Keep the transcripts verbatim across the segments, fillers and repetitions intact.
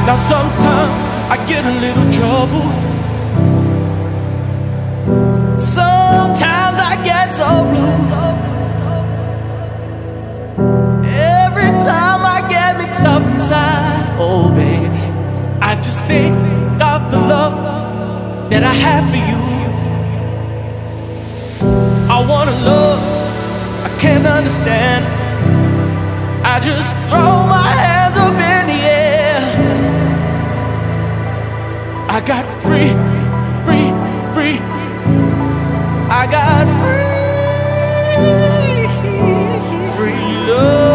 Now sometimes I get a little trouble. Sometimes I get so blue. Every time I get mixed up inside, oh baby, I just think of the love that I have for you. I wanna love, I can't understand. I just throw my hands up in the air. I got free, free, free. I got free, free love.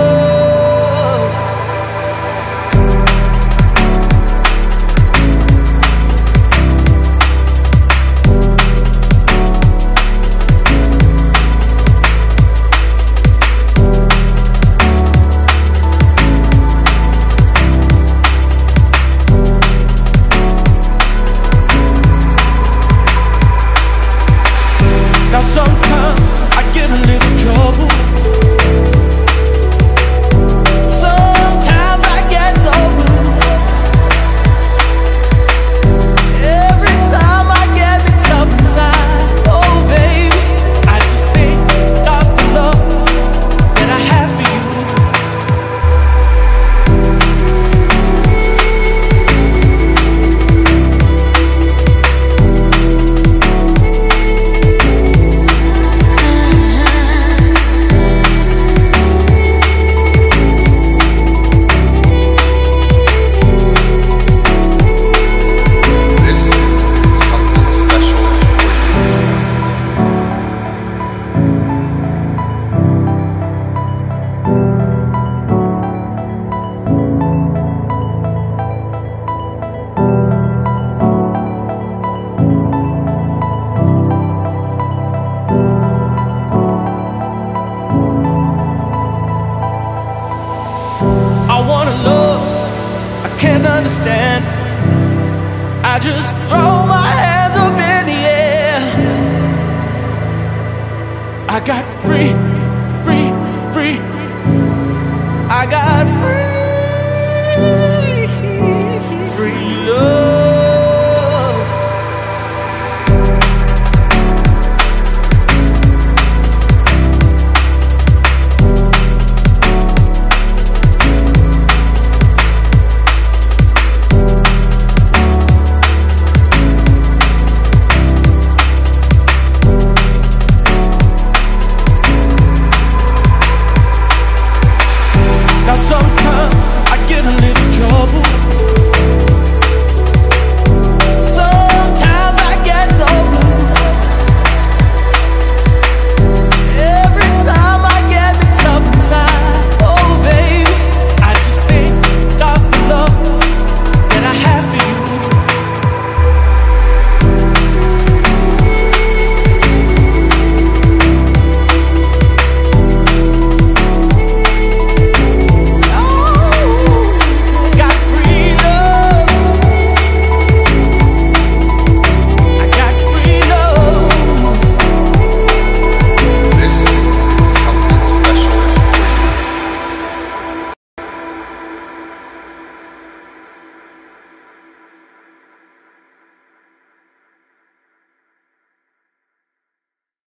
Now sometimes I get a little trouble. Sometimes I get so blue. Every time I get mixed up inside, oh baby, I just think of the love that I have for you. I wanna love, I can't understand. I just throw my hands up in the air. I got free, free, free. I got free.